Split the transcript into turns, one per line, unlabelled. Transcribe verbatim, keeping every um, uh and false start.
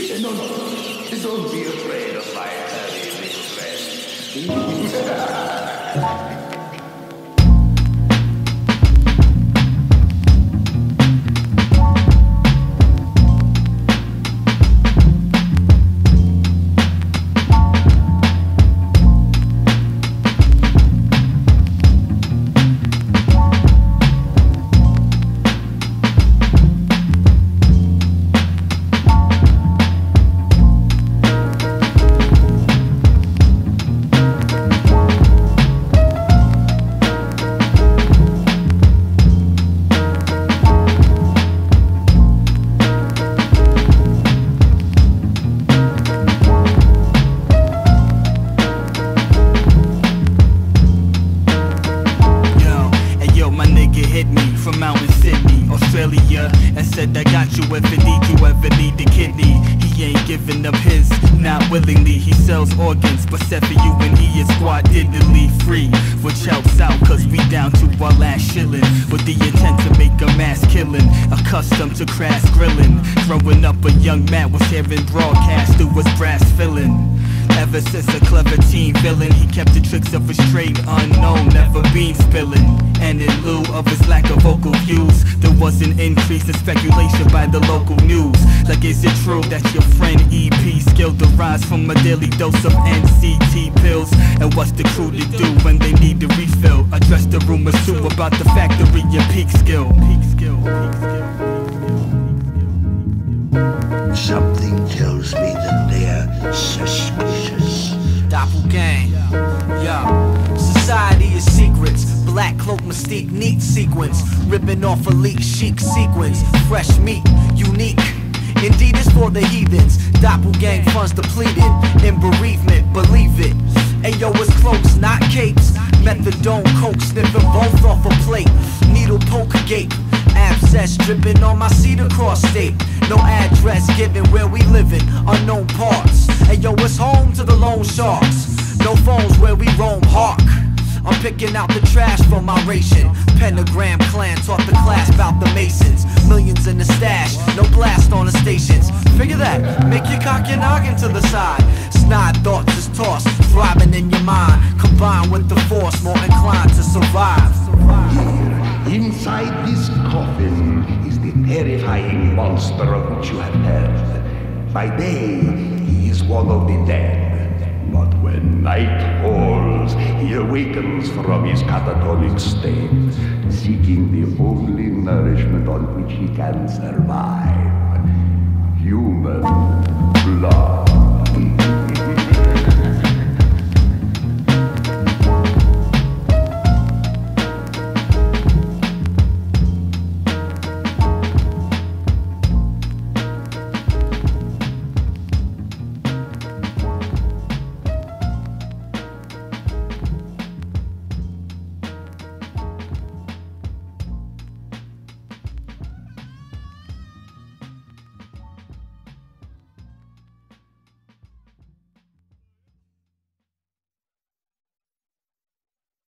No, no, don't be afraid of my furry little friend.
And said I got you if it need you ever need the kidney. He ain't giving up his, not willingly. He sells organs, but said for you and he is squadidly free, which helps out cause we down to our last shilling, with the intent to make a mass killing, accustomed to crass grilling. Growing up a young man was hearing broadcast through his brass filling. Ever since a clever teen villain, he kept the tricks of a straight unknown, never been spilling. And in lieu of his lack of vocal views, there was an increase in speculation by the local news. Like, is it true that your friend E P skill derives from a daily dose of N C T pills? And what's the crew to do when they need to refill? Address the rumors too about the factory and peak skill. Peak skill, peak skill.
Something tells me that they're suspicious.
Doppelgang, yo. Society is secrets. Black cloak mystique, neat sequence. Ripping off elite chic sequence. Fresh meat, unique. Indeed, it's for the heathens. Doppelgang funds depleted. In bereavement, believe it. Ayo, it's cloaks, not capes. Methadone, coke, sniffing both off a plate. Needle poke gape. Abscess dripping on my cedar cross state. No address given where we living, unknown parts. Ayo, it's home to the lone sharks. No phones where we roam, hark. I'm picking out the trash from my ration. Pentagram clan taught the class about the Masons. Millions in the stash, no blast on the stations. Figure that, make your cock your noggin to the side. Snide thoughts is tossed, throbbing in your mind. Combined with the force, more inclined to survive.
Here, inside this coffin, is the terrifying monster of which you have heard. By day, he is one of the dead. But when night falls, he awakens from his catatonic state, seeking the only nourishment on which he can survive: human blood.